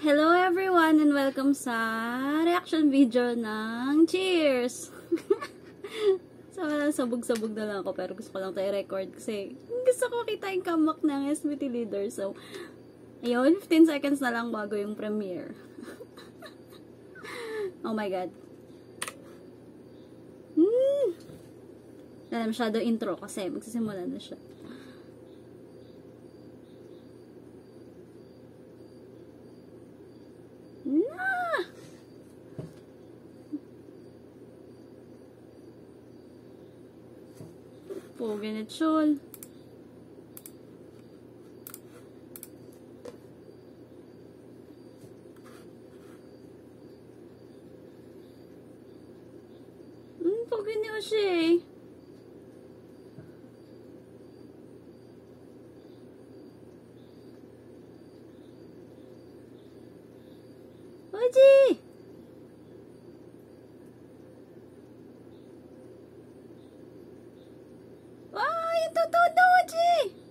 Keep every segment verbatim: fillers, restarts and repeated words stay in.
Hello everyone and welcome sa reaction video ng Cheers! So, sabog-sabog na lang ako pero gusto ko lang tayo record kasi gusto ko kita yung comeback ng S V T leader. So, ayun, fifteen seconds na lang bago yung premiere. Oh my god. Hmm. Wala masyado intro kasi magsisimula na siya. Na! Pogi ni Chol. Hmm, pogi ni Oshie. Oji! Wow, yung totoo na, Oji!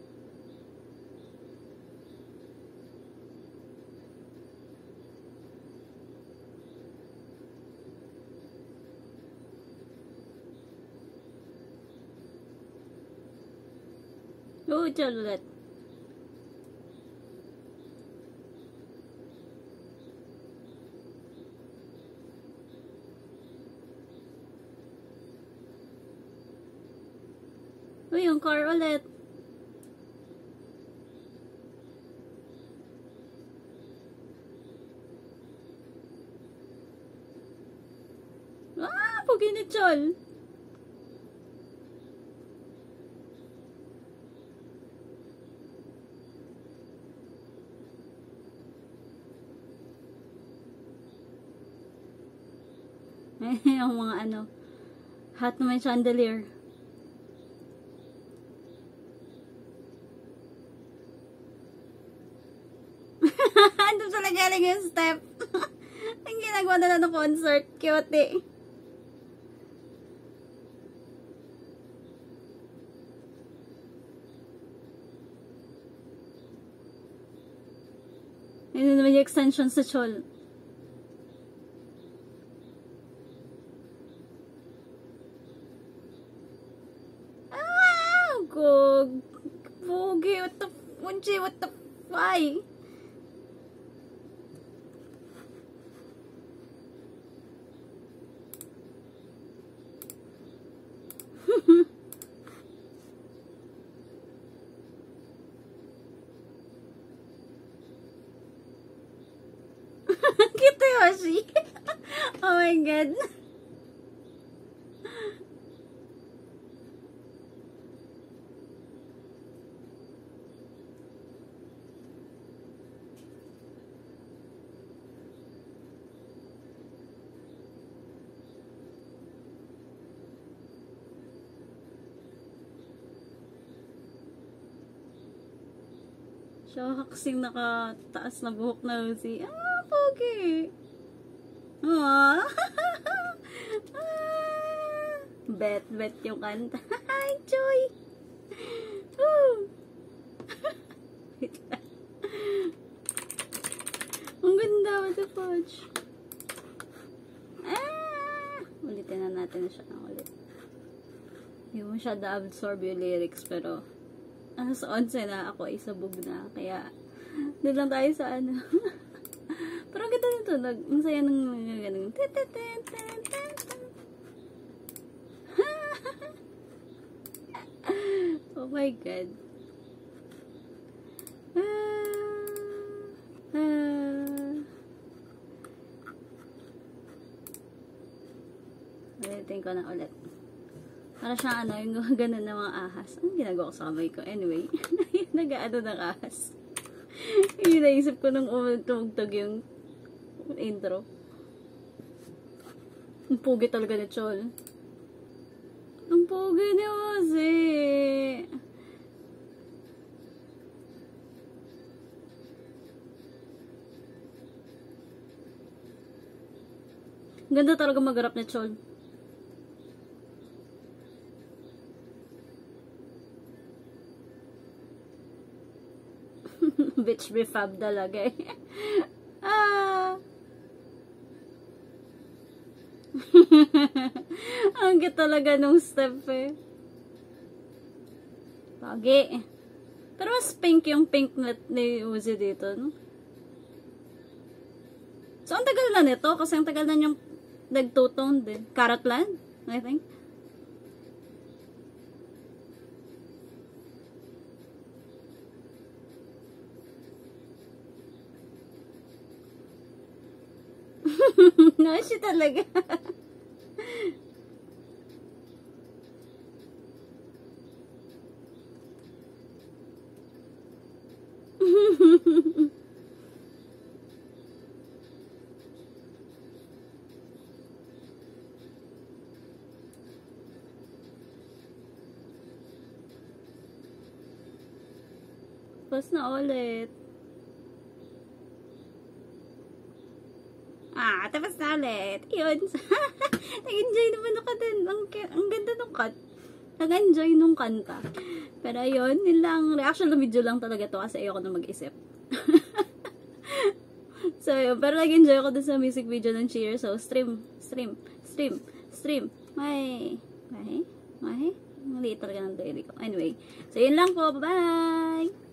Oh, Chol ulit. Uy, yung car ulit. Ah, pogi ni Chol. Yung mga ano, hat na may chandelier. Doon sa nagaling yung step. Ang ginagawa na lang ng concert. Cute eh. Yun naman yung extension sa Chol. Ah! Gog. Pogi. What the funchi? What the why? Cute Yoshi. Oh my god. Siya kasing nakataas na buhok na si ah, pogi. Aww. Bet, bet yung kanta. Hi, Joy. Woo. Ang ganda, what the fudge. Ah! Ulitin na natin siya ng ulit. Hindi mo siya na-absorb yung lyrics, pero ano sa onse na ako ay sabog na. Kaya, doon lang tayo sa ano. Pero ang ganda nito. Ang saya ng mga ganun. Oh my god. Ah, ah. Ulitin ko na ulit. Para siyang ano, yung ganun na mga ahas. Anong ginagawa ko sa kamay ko? Anyway, nag-aano ng ahas. Yung naisip ko nung tumugtog yung intro. Ang pogi talaga ni Chol. Ang pogi ni Ozzy. Ganda talaga mag-rap ni Chol. Bitch be fab talaga eh. Ah, Ang cute talaga nung step eh. Pagi. Pero mas pink yung pink na ni Uzi dito, no? So, ang tagal na nito. Kasi ang tagal na yung nag-two-tone din. Carrotland, I think. No, siya talaga. Tapos na ulit. Ah, tapos na ulit. Yun. Nag-enjoy naman ako din. Ang, ang ganda nung cut. Nag-enjoy nung kanta. Pero ayun, yun lang. Reaction na video lang talaga to kasi ayoko na mag-isip. So, yun. Pero nag-enjoy ako dun sa music video ng Cheer. So, stream, stream, stream, stream. May, may, may. Maliit talaga ng daily ko. Anyway. So, yun lang po. Bye-bye!